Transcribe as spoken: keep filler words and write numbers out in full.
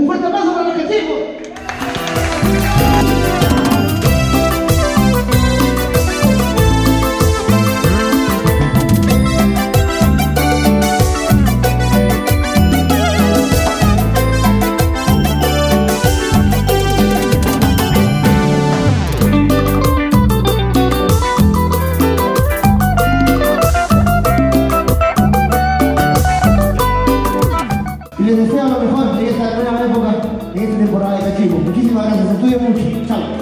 fuerte aplauso para los cachimos. Les deseo lo mejor en esta nueva época, en esta temporada de Cachimbo. Muchísimas gracias, estudio mucho. Chao.